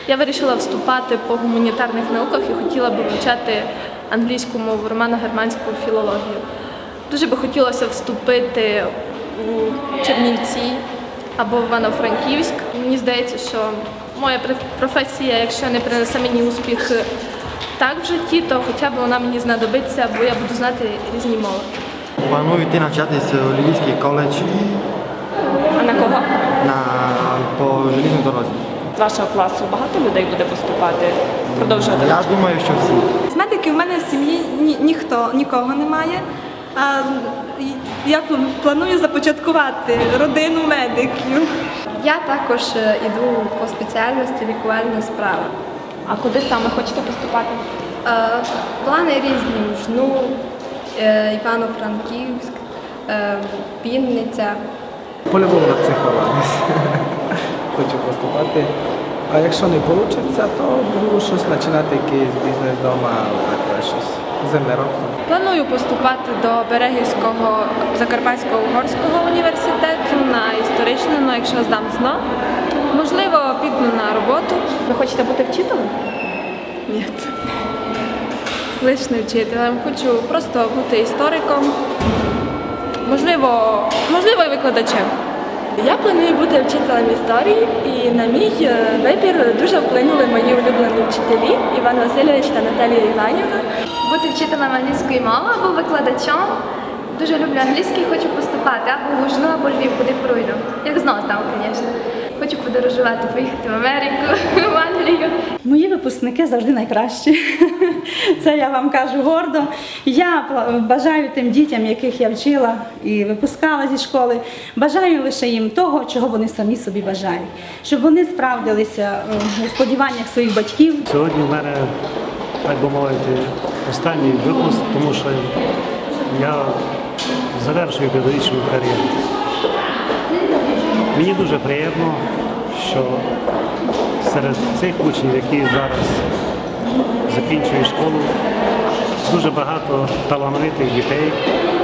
Я вирішила вступати по гуманітарних науках і хотіла б вивчати англійську мову, романо-германську філологію. Дуже би хотілося вступити у Чернівці або в Івано-Франківськ. Мені здається, що моя професія, якщо не принесе мені успіх так в житті, то хоча б вона мені знадобиться, бо я буду знати різні мови. Планую йти навчатися у Львівський коледж. А на кого? По железній дорозі. З вашого класу багато людей буде поступати? Продовжувати? Я думаю, що всі. З медиків у мене в сім'ї нікого немає. А я планую започаткувати родину медиків. Я також йду по спеціальності лікувальна справа. А куди саме хочете поступати? Плани різні: Жну, Івано-Франківськ, Вінниця. По-любому на психолога. Хочу поступати. А якщо не вийде, то буду щось починати, якийсь бізнес вдома, таке щось землеробство. Планую поступати до Берегівського Закарпатсько-Угорського університету на історичне, якщо здам ЗНО. Можливо, піду на роботу. Ви хочете бути вчителем? Ні. Лише не вчителем. Хочу просто бути істориком. Можливо, і викладачем. Я планую бути вчителем історії, і на мій вибір дуже вплинули мої улюблені вчителі Іван Васильович та Наталія Іванівна. Бути вчителем англійської мови або викладачом. Дуже люблю англійський, хочу поступати або в Жну, або Львів, куди пройду. Як знову там, звісно. Хочу подорожувати, поїхати в Америку, в Англію. Мої випускники завжди найкращі. Це я вам кажу гордо. Я бажаю тим дітям, яких я вчила і випускала зі школи, бажаю лише їм того, чого вони самі собі бажають. Щоб вони справдилися у сподіваннях своїх батьків. Сьогодні в мене, так би мовити, останній випуск, тому що я завершую педагогічну кар'єру. Мені дуже приємно, що серед цих учнів, які зараз закінчують школу, дуже багато талановитих дітей,